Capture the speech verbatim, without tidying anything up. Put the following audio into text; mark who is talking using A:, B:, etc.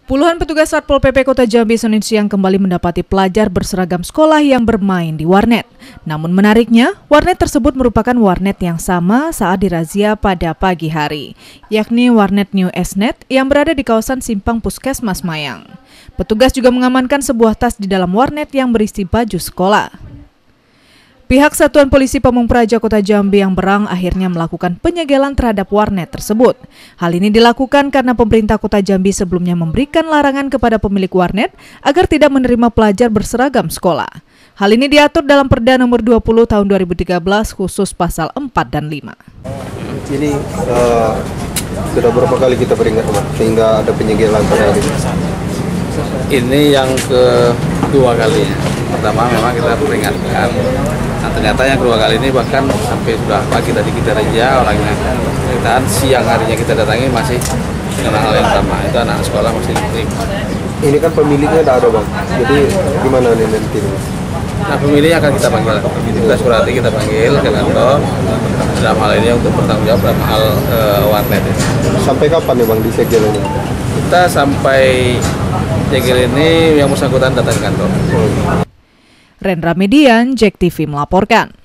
A: Puluhan petugas Satpol P P Kota Jambi Senin siang kembali mendapati pelajar berseragam sekolah yang bermain di warnet. Namun menariknya, warnet tersebut merupakan warnet yang sama saat dirazia pada pagi hari, yakni warnet New Esnet yang berada di kawasan Simpang Puskesmas Mayang. Petugas juga mengamankan sebuah tas di dalam warnet yang berisi baju sekolah. Pihak Satuan Polisi Pamung Praja Kota Jambi yang Berang akhirnya melakukan penyegelan terhadap warnet tersebut. Hal ini dilakukan karena pemerintah Kota Jambi sebelumnya memberikan larangan kepada pemilik warnet agar tidak menerima pelajar berseragam sekolah. Hal ini diatur dalam Perda nomor dua puluh tahun dua ribu tiga belas khusus pasal empat dan lima.
B: Ini uh, sudah berapa kali kita peringat sehingga ada penyegelan pada hari ini?
C: Ini yang kedua kalinya. Pertama memang kita peringatkan. Nah, ternyata yang kedua kali ini bahkan sampai sudah pagi tadi kita raja orangnya kita siang harinya kita datangi masih dengan hal yang sama. Itu anak sekolah masih diterima.
B: Ini kan pemiliknya tidak ada, Bang. Jadi gimana nih nanti?
C: Nah, pemiliknya akan kita panggil. Kita surati kita panggil ke kantor dalam hal ini untuk bertanggung jawab dalam hal uh, warnet ini.
B: Sampai kapan nih, Bang, disegel ini?
C: Kita sampai segel ini yang bersangkutan datang ke kantor.
A: Rendra Median, Jack T V melaporkan.